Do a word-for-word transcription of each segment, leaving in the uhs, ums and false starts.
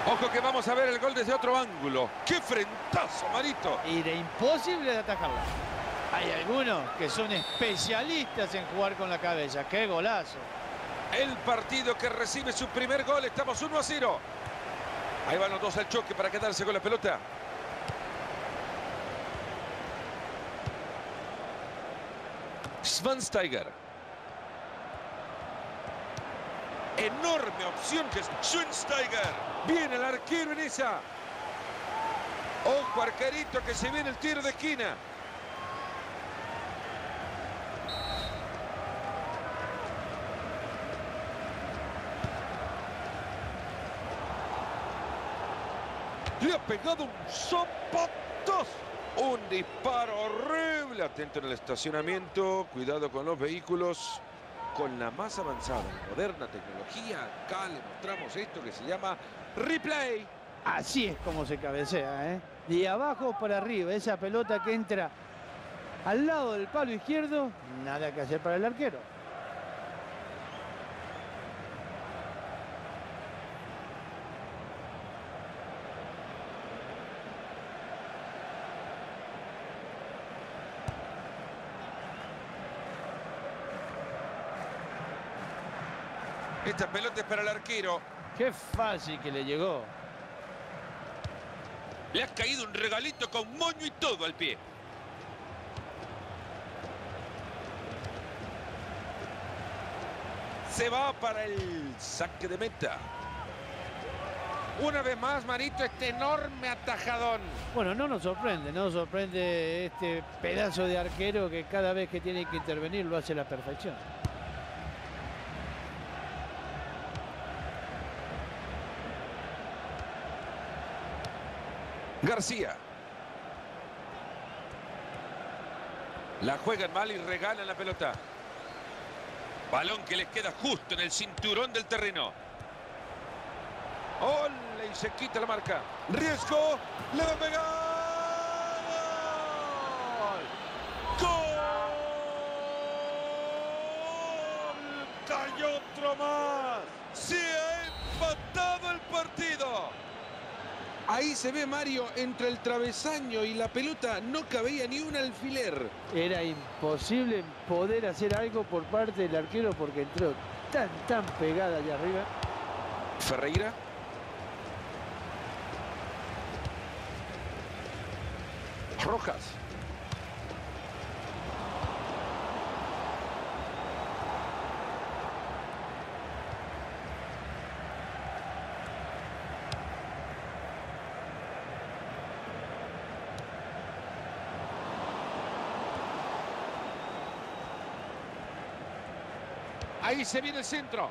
Ojo que vamos a ver el gol desde otro ángulo. ¡Qué frentazo, Marito! Y de imposible de atajarla. Hay algunos que son especialistas en jugar con la cabeza. ¡Qué golazo! El partido que recibe su primer gol. Estamos uno a cero. Ahí van los dos al choque para quedarse con la pelota. Schweinsteiger. Enorme opción que es Schweinsteiger. Viene el arquero en esa. Ojo, arquerito, que se viene el tiro de esquina. Le ha pegado un zapatazo. Un disparo horrible. Atento en el estacionamiento. Cuidado con los vehículos. Con la más avanzada y moderna tecnología, acá le mostramos esto que se llama replay. Así es como se cabecea, ¿eh? De abajo para arriba. Esa pelota que entra al lado del palo izquierdo. Nada que hacer para el arquero. Esta pelota es para el arquero. Qué fácil que le llegó. Le ha caído un regalito con moño y todo al pie. Se va para el saque de meta. Una vez más, Marito, este enorme atajadón. Bueno, no nos sorprende, no nos sorprende este pedazo de arquero que cada vez que tiene que intervenir lo hace a la perfección. García. La juegan mal y regalan la pelota. Balón que les queda justo en el cinturón del terreno. ¡Ole! Y se quita la marca. Riesgo. ¡Le va a pegar! ¡Gol! ¡Cayó otro más! ¡Se ha empatado el partido! Ahí se ve, Mario, entre el travesaño y la pelota no cabía ni un alfiler. Era imposible poder hacer algo por parte del arquero porque entró tan, tan pegada allá arriba. Ferreira. Rojas. Ahí se viene el centro.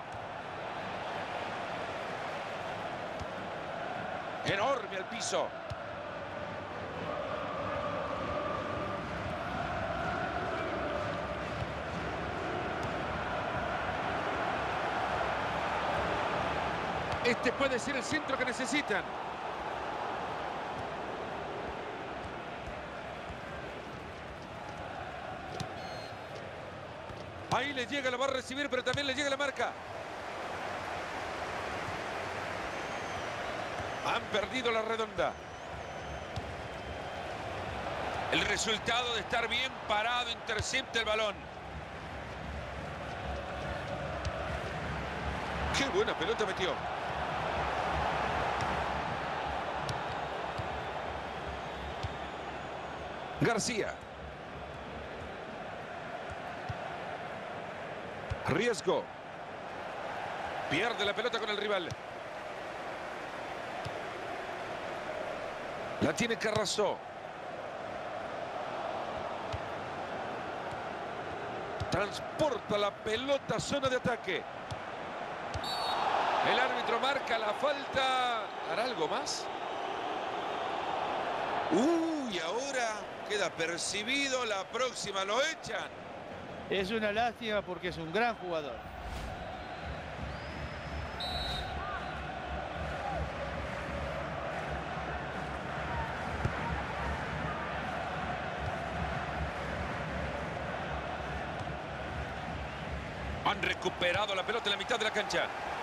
Enorme al piso. Este puede ser el centro que necesitan. Ahí le llega, lo va a recibir, pero también le llega la marca. Han perdido la redonda. El resultado de estar bien parado, intercepta el balón. ¡Qué buena pelota metió! García. Riesgo. Pierde la pelota con el rival. La tiene Carrasó. Transporta la pelota a zona de ataque. El árbitro marca la falta. ¿Hará algo más? Uy, ahora queda percibido. La próxima lo echan. Es una lástima porque es un gran jugador. Han recuperado la pelota en la mitad de la cancha.